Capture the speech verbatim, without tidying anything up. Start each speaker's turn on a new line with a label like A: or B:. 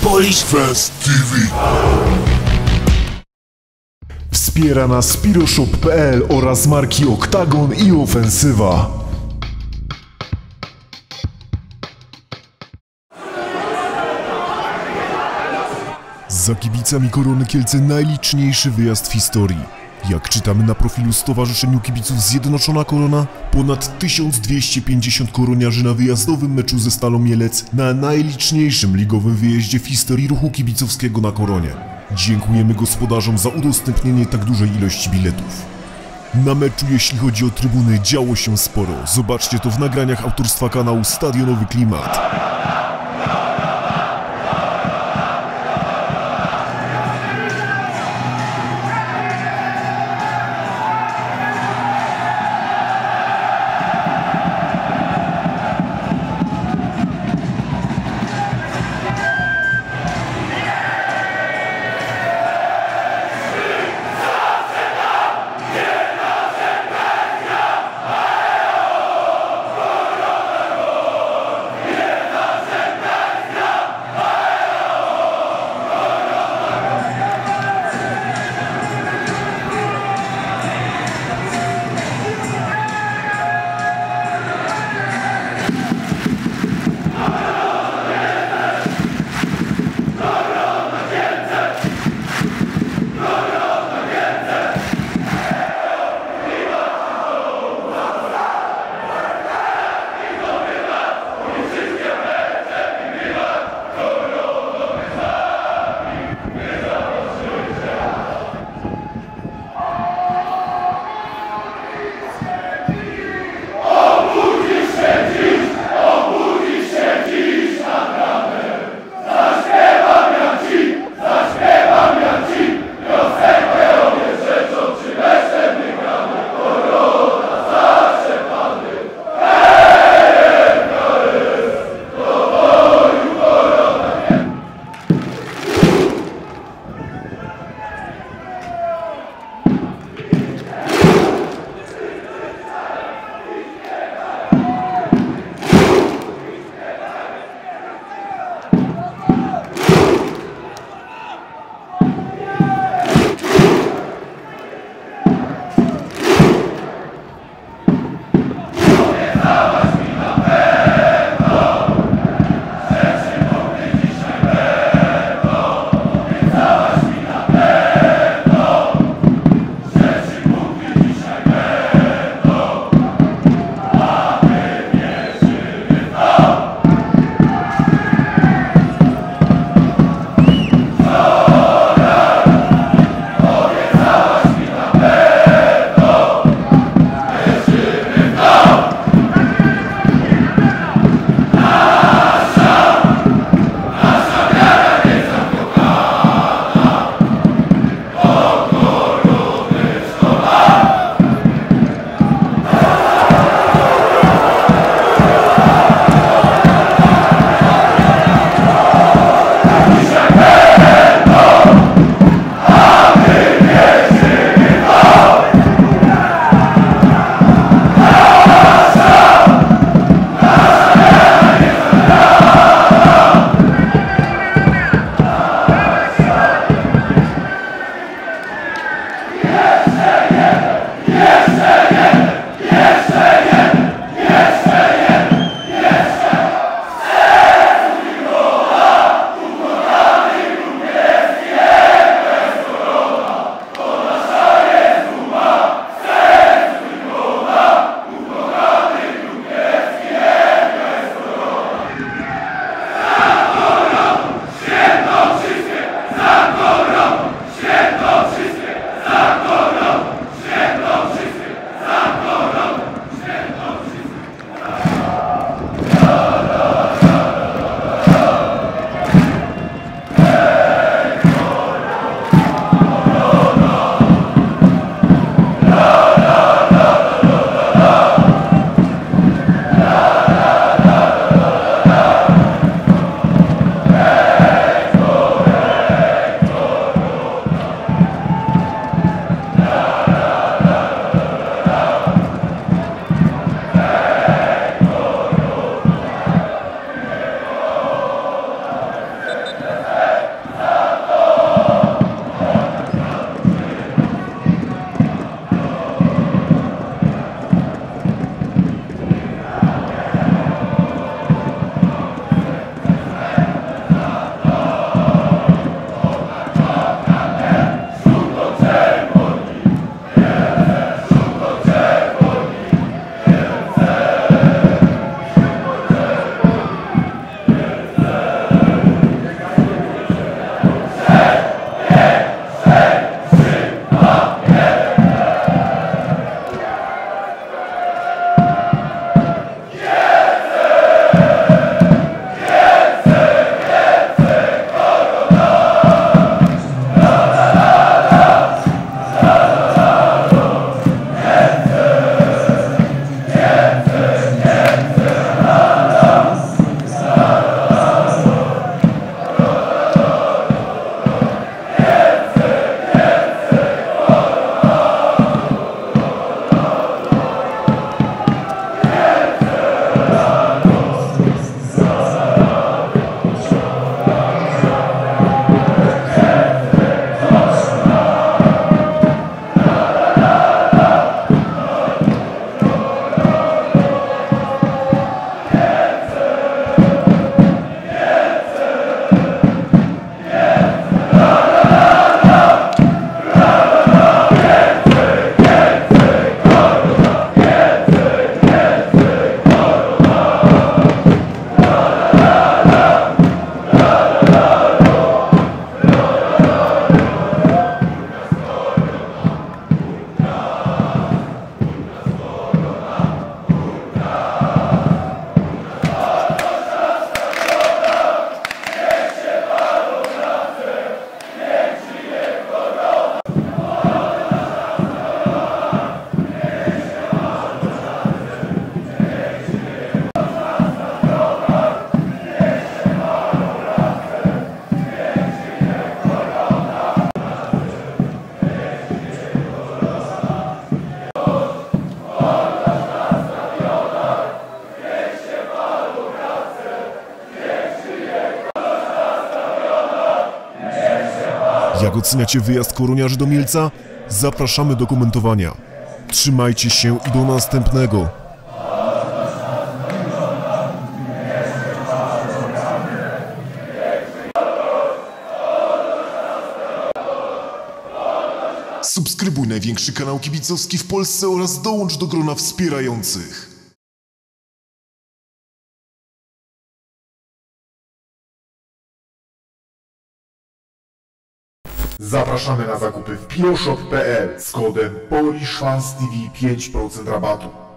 A: Polish Fest T V.
B: Wspiera nas Piroshop kropka p l oraz marki Oktagon i Ofensywa. Za kibicami Korony Kielce najliczniejszy wyjazd w historii. Jak czytamy na profilu Stowarzyszeniu Kibiców Zjednoczona Korona, ponad tysiąc dwieście pięćdziesiąt koroniarzy na wyjazdowym meczu ze Stalą Mielec na najliczniejszym ligowym wyjeździe w historii ruchu kibicowskiego na Koronie. Dziękujemy gospodarzom za udostępnienie tak dużej ilości biletów. Na meczu, jeśli chodzi o trybuny, działo się sporo. Zobaczcie to w nagraniach autorstwa kanału Stadionowy Klimat. Jak oceniacie wyjazd koroniarzy do Mielca? Zapraszamy do komentowania. Trzymajcie się i do następnego. Subskrybuj największy kanał kibicowski w Polsce oraz dołącz do grona wspierających.
A: Zapraszamy na zakupy w piloshop kropka p l z kodem PolishFansTV pięć procent rabatu.